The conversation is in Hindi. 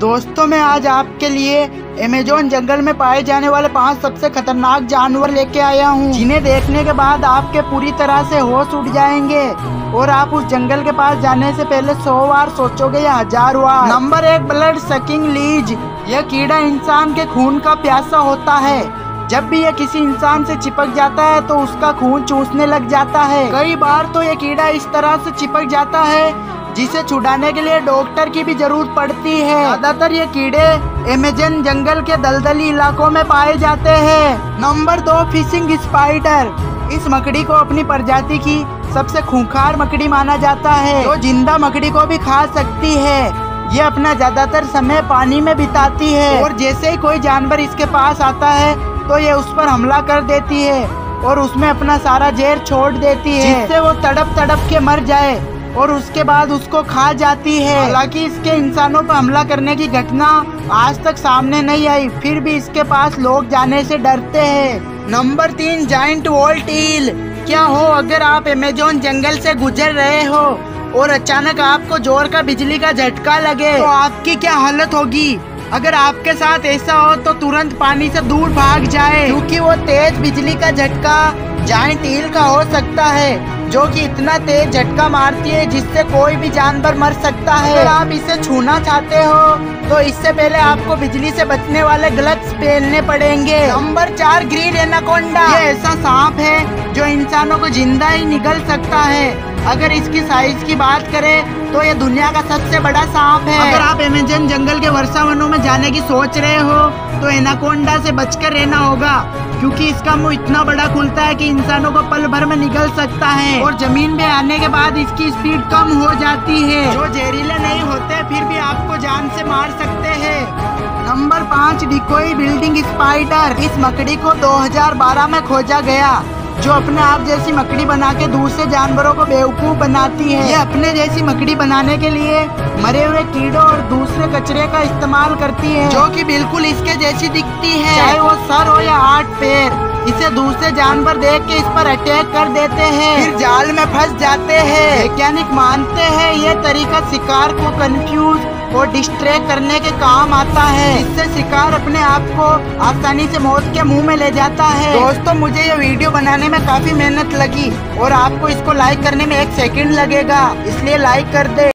दोस्तों मैं आज आपके लिए अमेज़न जंगल में पाए जाने वाले 5 सबसे खतरनाक जानवर लेके आया हूँ, जिन्हें देखने के बाद आपके पूरी तरह से होश उड़ जाएंगे और आप उस जंगल के पास जाने से पहले 100 बार सोचोगे या 1000 बार। Number 1, blood sucking leech. यह कीड़ा इंसान के खून का प्यासा होता है। जब भी यह किसी इंसान से चिपक जाता है तो उसका खून चूसने लग जाता है। कई बार तो यह कीड़ा इस तरह से चिपक जाता है जिसे छुड़ाने के लिए डॉक्टर की भी जरूरत पड़ती है। ज्यादातर ये कीड़े अमेज़न जंगल के दलदली इलाकों में पाए जाते हैं। Number 2, fishing spider. इस मकड़ी को अपनी प्रजाति की सबसे खूंखार मकड़ी माना जाता है, जो जिंदा मकड़ी को भी खा सकती है। ये अपना ज्यादातर समय पानी में बिताती है और जैसे ही कोई जानवर इसके पास आता है तो ये उस पर हमला कर देती है और उसमें अपना सारा जहर छोड़ देती है, जिससे वो तड़प तड़प के मर जाए और उसके बाद उसको खा जाती है। हालांकि इसके इंसानों पर हमला करने की घटना आज तक सामने नहीं आई, फिर भी इसके पास लोग जाने से डरते हैं। Number 3, giant wolf eel. क्या हो अगर आप अमेज़न जंगल से गुजर रहे हो और अचानक आपको जोर का बिजली का झटका लगे तो आपकी क्या हालत होगी। अगर आपके साथ ऐसा हो तो तुरंत पानी से दूर भाग जाए, क्योंकि वो तेज बिजली का झटका जायंट ईल का हो सकता है, जो कि इतना तेज झटका मारती है जिससे कोई भी जानवर मर सकता है। अगर आप इसे छूना चाहते हो तो इससे पहले आपको बिजली से बचने वाले ग्लव्स पहनने पड़ेंगे। Number 4, green anaconda. ये ऐसा सांप है जो इंसानों को जिंदा ही निगल सकता है। अगर इसकी साइज की बात करें तो ये दुनिया का सबसे बड़ा सांप है। अगर आप अमेज़न जंगल के वर्षा वनों में जाने की सोच रहे हो तो एनाकोंडा से बचकर रहना होगा, क्योंकि इसका मुंह इतना बड़ा खुलता है कि इंसानों को पल भर में निगल सकता है और जमीन में आने के बाद इसकी स्पीड कम हो जाती है। जो जहरीले नहीं होते फिर भी आपको जान से मार सकते हैं। Number 5, decoy building spider. इस मकड़ी को 2012 में खोजा गया, जो अपने आप जैसी मकड़ी बना के दूसरे जानवरों को बेवकूफ बनाती है। ये अपने जैसी मकड़ी बनाने के लिए मरे हुए कीड़ों और दूसरे कचरे का इस्तेमाल करती है, जो कि बिल्कुल इसके जैसी दिखती है, चाहे वो सर हो या 8 पैर। इसे दूसरे जानवर देख के इस पर अटैक कर देते हैं, फिर जाल में फंस जाते हैं। वैज्ञानिक मानते हैं ये तरीका शिकार को कंफ्यूज और डिस्ट्रैक्ट करने के काम आता है, इससे शिकार अपने आप को आसानी से मौत के मुंह में ले जाता है। दोस्तों मुझे ये वीडियो बनाने में काफी मेहनत लगी और आपको इसको लाइक करने में 1 सेकंड लगेगा, इसलिए लाइक कर दे।